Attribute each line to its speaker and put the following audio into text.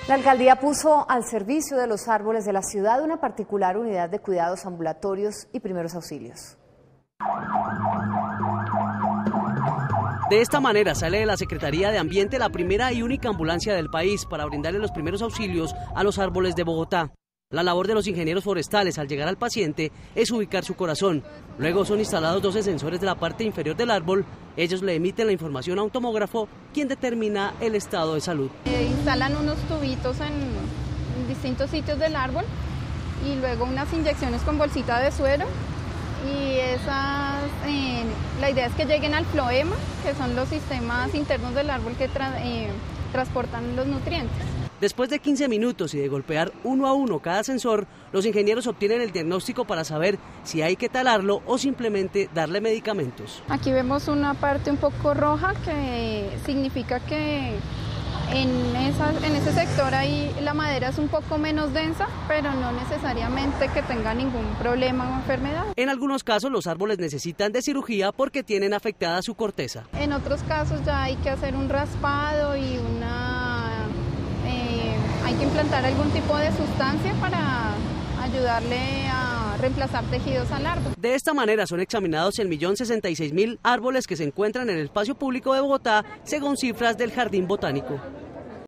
Speaker 1: La alcaldía puso al servicio de los árboles de la ciudad una particular unidad de cuidados ambulatorios y primeros auxilios.
Speaker 2: De esta manera sale de la Secretaría de Ambiente la primera y única ambulancia del país para brindarle los primeros auxilios a los árboles de Bogotá. La labor de los ingenieros forestales al llegar al paciente es ubicar su corazón. Luego son instalados 12 sensores de la parte inferior del árbol. Ellos le emiten la información a un tomógrafo, quien determina el estado de salud.
Speaker 3: Instalan unos tubitos en distintos sitios del árbol y luego unas inyecciones con bolsita de suero. Y la idea es que lleguen al floema, que son los sistemas internos del árbol que transportan los nutrientes.
Speaker 2: Después de 15 minutos y de golpear uno a uno cada sensor, los ingenieros obtienen el diagnóstico para saber si hay que talarlo o simplemente darle medicamentos.
Speaker 3: Aquí vemos una parte un poco roja que significa que en ese sector ahí la madera es un poco menos densa, pero no necesariamente que tenga ningún problema o enfermedad.
Speaker 2: En algunos casos los árboles necesitan de cirugía porque tienen afectada su corteza.
Speaker 3: En otros casos ya hay que hacer un raspado y hay que implantar algún tipo de sustancia para ayudarle a reemplazar tejidos al árbol.
Speaker 2: De esta manera son examinados 1.066.000 árboles que se encuentran en el espacio público de Bogotá, según cifras del Jardín Botánico.